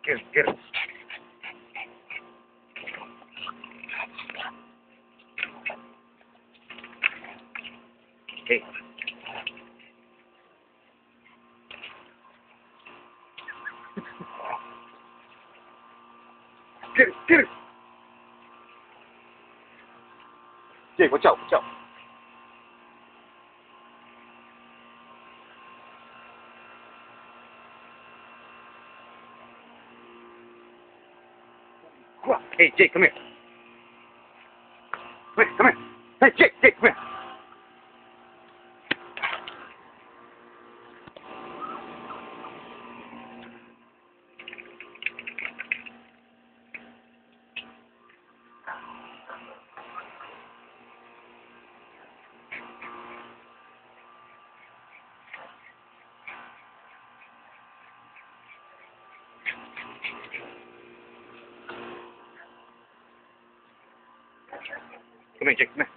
Get it. Hey. Get it. Jake, watch out. Hey, Jake, come here. Come here. Hey, Jake, come here. Come here, Jake, come here.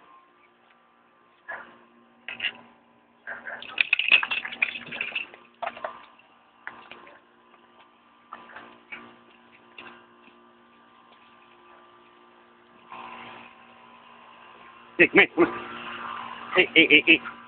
Jake, come here. Hey.